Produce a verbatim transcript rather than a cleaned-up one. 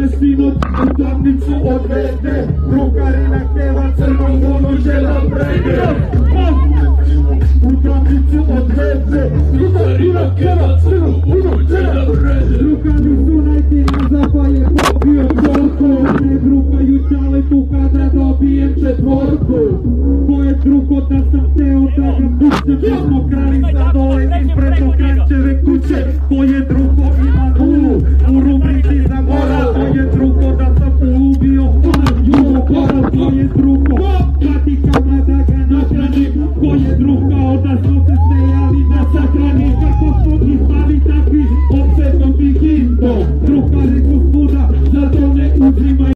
me sinoć u tamnicu odvede, drugarina keva crnom vodu žela prede. U tamnicu odvede, drugarina keva crnom vodu žela prede. Drugani su najtina pa je popio čorku, ne drukaju čaletu kada dobijem četvorku. Ko je drugo da sam teo da ga puštem, smo kraj.